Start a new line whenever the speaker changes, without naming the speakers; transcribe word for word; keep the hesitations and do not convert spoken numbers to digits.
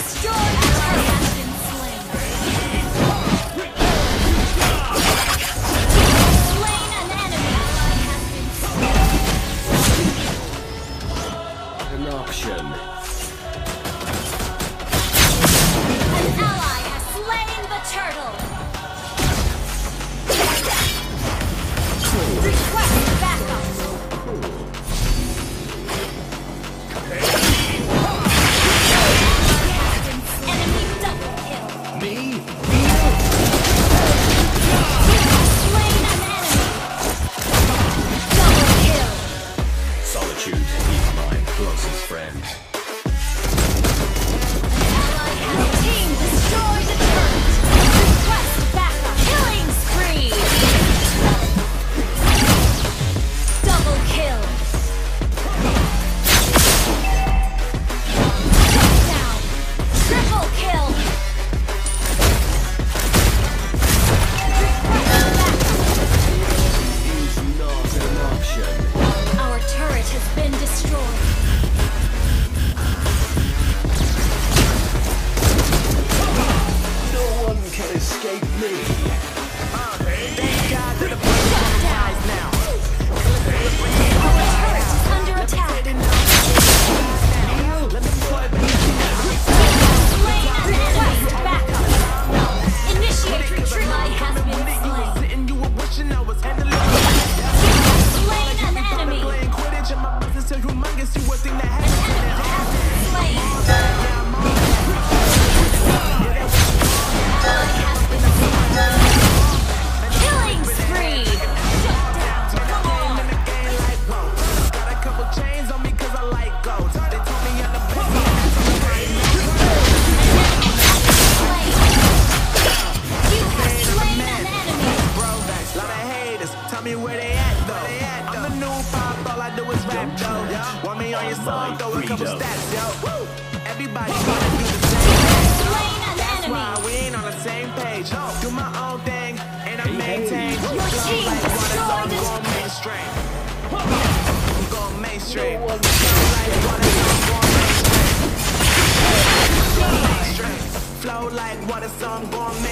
destroyed a turret has been slain. Slain an enemy. Ally has been slain.
An auction.
An ally has slain the turtle. Request backup. Enemy double kill.
Me?
Slain an enemy. Double kill.
Solitude, he's my closest friend.
Ally has team destroyed the turret. Request backup. Killing spree. Double kill. Shut down. Triple kill. Request backup.
He's not an option.
Our turret has been destroyed.
No one can escape me.
Shut down. Our turret is under attack. Slain an enemy. Backup. Initiate retreat. Ally has been slain. Slain an enemy. An enemy has been slain. Ally has been slain. Killing spree. Shut down. Come on. You have slain an enemy.
Tell me where they at though. I'm the new pop, all I do is rap though. Want me on your song, throw a couple stats, yo. Woo! Everybody wanna do the same.
Slain an
That's why
enemy.
we ain't on the same page. Do my own thing, and I maintain.
Your team
Like water, so I'm
destroyed
going mainstream. I'm going mainstream. Like water, so I'm going mainstream. Flow like water, so I'm going